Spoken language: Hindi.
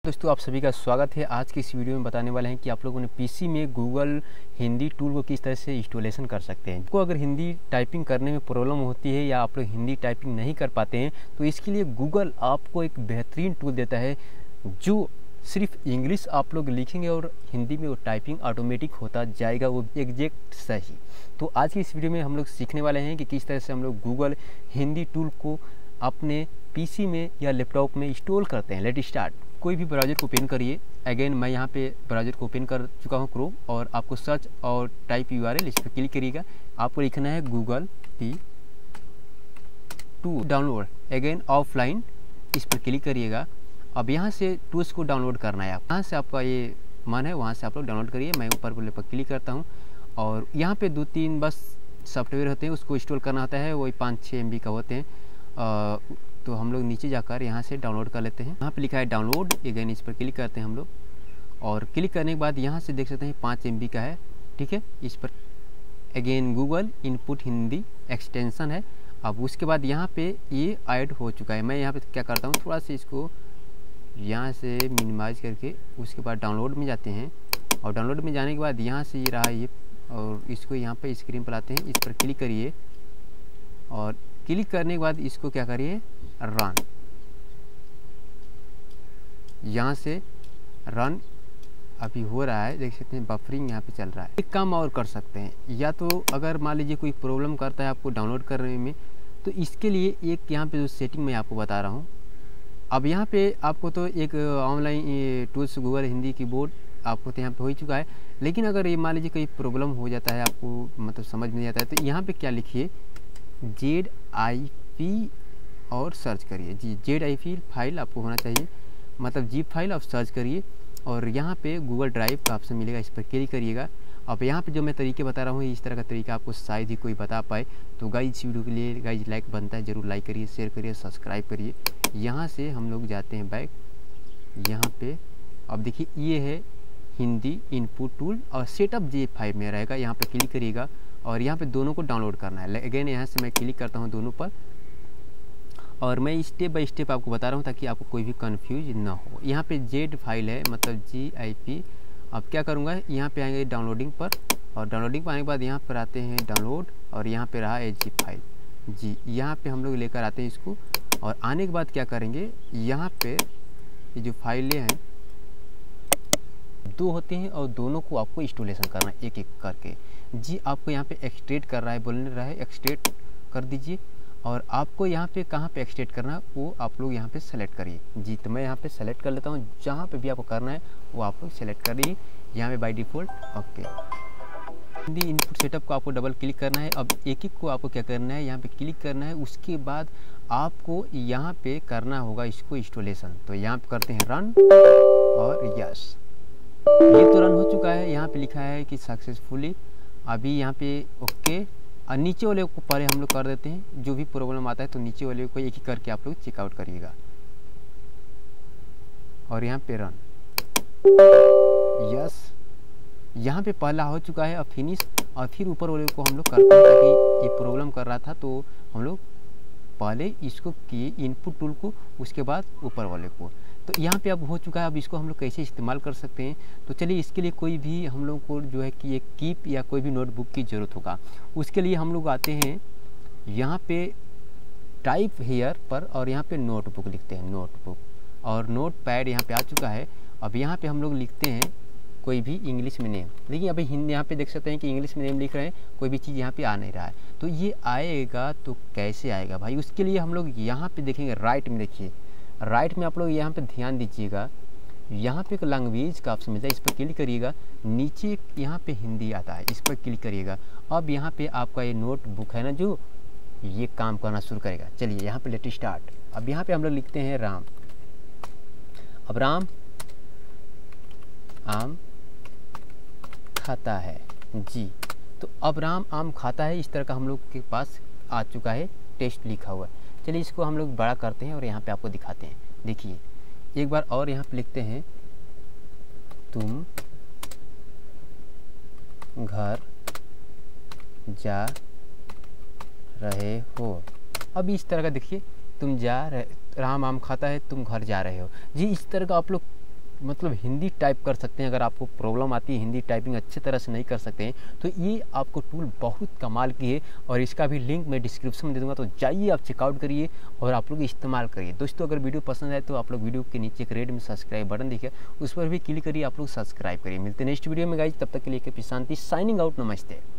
दोस्तों आप सभी का स्वागत है। आज की इस वीडियो में बताने वाले हैं कि आप लोगों ने पीसी में गूगल हिंदी टूल को किस तरह से इंस्टॉलेशन कर सकते हैं। आपको अगर हिंदी टाइपिंग करने में प्रॉब्लम होती है या आप लोग हिंदी टाइपिंग नहीं कर पाते हैं तो इसके लिए गूगल आपको एक बेहतरीन टूल देता है जो सिर्फ इंग्लिश आप लोग लिखेंगे और हिंदी में वो टाइपिंग ऑटोमेटिक होता जाएगा, वो एग्जैक्ट सही। तो आज की इस वीडियो में हम लोग सीखने वाले हैं कि किस तरह से हम लोग गूगल हिंदी टूल को अपने पीसी में या लैपटॉप में इंस्टॉल करते हैं। Let start. कोई भी ब्राउज़र को ओपन करिए। अगेन मैं यहाँ पे ब्राउज़र को ओपन कर चुका हूँ क्रोम, और आपको सर्च और टाइप यूआरएल इस पर क्लिक करिएगा। आपको लिखना है Google to download. Again offline इस पर क्लिक करिएगा। अब यहाँ से टूल्स को डाउनलोड करना है। यहाँ से आपका ये मन है वहाँ से आप लोग डाउनलोड करिए। मैं ऊपर वाले पर क्लिक करता हूँ और यहाँ पे 2-3 बस सॉफ्टवेयर होते हैं, उसको इंस्टॉल करना होता है। वही 5-6 MB का होते हैं। तो हम लोग नीचे जाकर यहाँ से डाउनलोड कर लेते हैं। यहाँ पे लिखा है डाउनलोड। अगेन इस पर क्लिक करते हैं हम लोग, और क्लिक करने के बाद यहाँ से देख सकते हैं 5 MB का है। ठीक है, इस पर again Google input Hindi extension है। अब उसके बाद यहाँ पे ये ऐड हो चुका है। मैं यहाँ पे क्या करता हूँ, थोड़ा सा इसको यहाँ से मिनिमाइज करके उसके बाद डाउनलोड में जाते हैं, और डाउनलोड में जाने के बाद यहाँ से ये रहा ये, और इसको यहाँ पर स्क्रीन पर लाते हैं। इस पर क्लिक करिए, और क्लिक करने के बाद इसको क्या करिए, रन। यहाँ से रन अभी हो रहा है, देख सकते हैं बफरिंग यहाँ पे चल रहा है। एक काम और कर सकते हैं, या तो अगर मान लीजिए कोई प्रॉब्लम करता है आपको डाउनलोड करने में, तो इसके लिए एक यहाँ पे जो सेटिंग मैं आपको बता रहा हूँ। अब यहाँ पे आपको तो एक online tools Google Hindi keyboard आपको तो यहाँ पे हो ही चुका है, लेकिन अगर ये मान लीजिए कोई प्रॉब्लम हो जाता है, आपको मतलब समझ में नहीं आता है, तो यहाँ पे क्या लिखिए ZIP और सर्च करिए। जी ZIP फाइल आपको होना चाहिए, मतलब जीप फाइल आप सर्च करिए, और यहाँ पे गूगल ड्राइव का ऑप्शन मिलेगा, इस पर क्लिक करिएगा। अब यहाँ पे जो मैं तरीके बता रहा हूँ, इस तरह का तरीका आपको शायद ही कोई बता पाए। तो गाइज इस वीडियो के लिए गाइज लाइक बनता है, ज़रूर लाइक करिए, शेयर करिए, सब्सक्राइब करिए। यहाँ से हम लोग जाते हैं बैक। यहाँ पे अब देखिए ये है हिंदी इनपुट टूल, और सेटअप ZIP में रहेगा। यहाँ पर क्लिक करिएगा, और यहाँ पे दोनों को डाउनलोड करना है। अगेन यहाँ से मैं क्लिक करता हूँ दोनों पर, और मैं स्टेप बाय स्टेप आपको बता रहा हूँ ताकि आपको कोई भी कंफ्यूज ना हो। यहाँ पे Z फाइल है, मतलब GIP। अब क्या करूँगा, यहाँ पे आएंगे डाउनलोडिंग पर, और डाउनलोडिंग पर आने के बाद यहाँ पर आते हैं डाउनलोड, और यहाँ पे रहा है ZIP फाइल। जी यहाँ पे हम लोग लेकर आते हैं इसको, और आने के बाद क्या करेंगे, यहाँ पे ये जो फाइलें हैं 2 होते हैं, और दोनों को आपको इंस्टॉलेशन करना है एक एक करके। जी आपको यहाँ पे एक्सट्रेट कर रहा है, बोलने रहा है एक्सट्रेट कर दीजिए, और आपको यहाँ पे कहाँ पे एक्सट्रेट करना है वो आप लोग यहाँ पे सेलेक्ट करिए। जी तो मैं यहाँ पे सेलेक्ट कर लेता हूँ, जहाँ पे भी आपको करना है वो आप लोग सेलेक्ट करिए यहाँ पे by default. Okay, Hindi input setup को आपको डबल क्लिक करना है। अब एक एक को आपको क्या करना है, यहाँ पे क्लिक करना है। उसके बाद आपको यहाँ पे करना होगा इसको इंस्टॉलेशन। तो यहाँ पे करते हैं रन, और यस ये तो रन हो चुका है। यहाँ पे लिखा है कि सक्सेसफुली। अभी यहाँ पे ओके, और नीचे वाले को पहले हम लोग कर देते हैं। जो भी प्रॉब्लम आता है तो नीचे वाले को एक एक करके आप लोग चेकआउट करिएगा, और यहाँ पे रन, यस यहाँ पे पहला हो चुका है। अब फिनिश, और फिर ऊपर वाले को हम लोग करते हैं, ताकि ये प्रॉब्लम कर रहा था तो हम लोग पहले इसको किए इनपुट टूल को, उसके बाद ऊपर वाले को। तो यहाँ पे अब हो चुका है। अब इसको हम लोग कैसे इस्तेमाल कर सकते हैं, तो चलिए इसके लिए कोई भी हम लोग को जो है कि एक कीप या कोई भी नोटबुक की ज़रूरत होगा। उसके लिए हम लोग आते हैं यहाँ पे टाइप हेयर पर, और यहाँ पे नोटबुक लिखते हैं, नोटबुक, और नोट पैड यहाँ पे आ चुका है। अब यहाँ पे हम लोग लिखते हैं कोई भी इंग्लिश में नेम। देखिए अभी हिंदी यहाँ पे देख सकते हैं कि इंग्लिश में नेम लिख रहे हैं, कोई भी चीज़ यहाँ पे आ नहीं रहा है। तो ये आएगा तो कैसे आएगा भाई, उसके लिए हम लोग यहाँ पे देखेंगे राइट में। देखिए राइट में आप लोग यहाँ पे ध्यान दीजिएगा, यहाँ पे एक लैंग्वेज का ऑप्शन मिलता है, इस पर क्लिक करिएगा। नीचे यहाँ पे हिंदी आता है, इस पर क्लिक करिएगा। अब यहाँ पे आपका ये नोटबुक है ना, जो ये काम करना शुरू करेगा। चलिए यहाँ पे लेट स्टार्ट। अब यहाँ पे हम लोग लिखते हैं राम। अब राम आम खाता है। जी तो अब राम आम खाता है, इस तरह का हम लोग के पास आ चुका है, टेस्ट लिखा हुआ है। चलिए इसको हम लोग बड़ा करते हैं और यहाँ पे आपको दिखाते हैं। देखिए एक बार और यहाँ पे लिखते हैं, तुम घर जा रहे हो। अब इस तरह का देखिए, तुम जा रहे, राम आम खाता है, तुम घर जा रहे हो। जी इस तरह का आप लोग मतलब हिंदी टाइप कर सकते हैं। अगर आपको प्रॉब्लम आती है, हिंदी टाइपिंग अच्छे तरह से नहीं कर सकते हैं, तो ये आपको टूल बहुत कमाल की है और इसका भी लिंक मैं डिस्क्रिप्शन में दे दूँगा, तो जाइए आप चेकआउट करिए और आप लोग इस्तेमाल करिए। दोस्तों अगर वीडियो पसंद आए तो आप लोग वीडियो के नीचे एक रेड में सब्सक्राइब बटन दिखे, उस पर भी क्लिक करिए, आप लोग सब्सक्राइब करिए। मिलते हैं नेक्स्ट वीडियो में गाइस, तब तक के लिए शांति, साइनिंग आउट, नमस्ते।